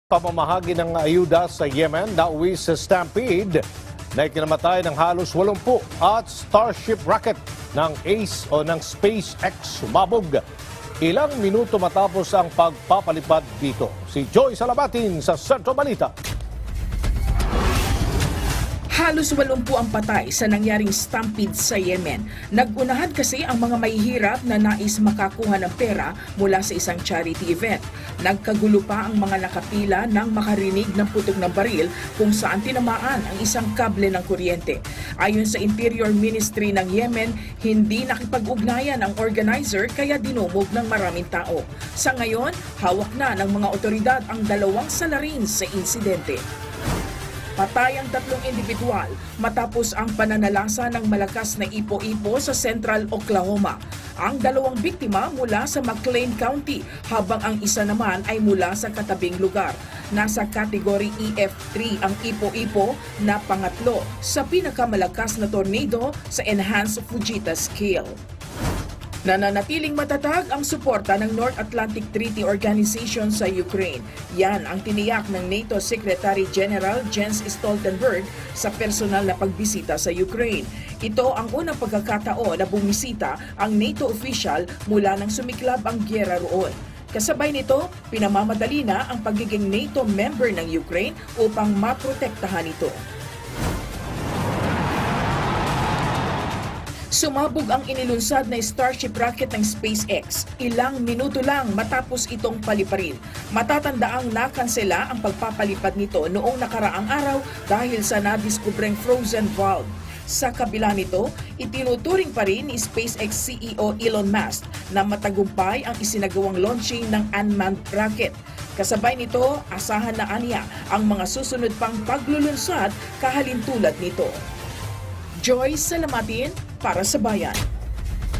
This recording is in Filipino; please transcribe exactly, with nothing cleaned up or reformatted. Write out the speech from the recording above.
Pamamahagi ng ayuda sa Yemen na uwi sa Stampede na ikinamatay ng halos walumpu at Starship rocket ng Ace o ng SpaceX sumabog. Ilang minuto matapos ang pagpapalipad dito. Si Joy Salabatin sa Sentro Balita. Halos walumpu ang patay sa nangyaring stampede sa Yemen. Nag-unahan kasi ang mga mahihirap na nais makakuha ng pera mula sa isang charity event. Nagkagulo pa ang mga nakapila nang makarinig ng putok ng baril kung saan tinamaan ang isang kable ng kuryente. Ayon sa Interior Ministry ng Yemen, hindi nakipag-ugnayan ang organizer kaya dinumog ng maraming tao. Sa ngayon, hawak na ng mga otoridad ang dalawang salarin sa insidente. Patay ang tatlong individual matapos ang pananalasa ng malakas na ipo-ipo sa Central Oklahoma. Ang dalawang biktima mula sa McLean County habang ang isa naman ay mula sa katabing lugar. Nasa category E F three ang ipo-ipo na pangatlo sa pinakamalakas na tornado sa Enhanced Fujita Scale. Nananatiling matatag ang suporta ng North Atlantic Treaty Organization sa Ukraine. Yan ang tiniyak ng NATO Secretary General Jens Stoltenberg sa personal na pagbisita sa Ukraine. Ito ang unang pagkakataon na bumisita ang NATO official mula nang sumiklab ang gyera roon. Kasabay nito, pinamamadali na ang pagiging NATO member ng Ukraine upang maprotektahan ito. Sumabog ang inilunsad na Starship rocket ng SpaceX ilang minuto lang matapos itong paliparin. Matatandaang nakansela ang pagpapalipad nito noong nakaraang araw dahil sa nadiskubreng frozen valve. Sa kabila nito, itinuturing pa rin ni SpaceX C E O Elon Musk na matagumpay ang isinagawang launching ng unmanned rocket. Kasabay nito, asahan na aniya ang mga susunod pang paglulunsad kahalintulad nito. Joy Salamatin para sa Bayan.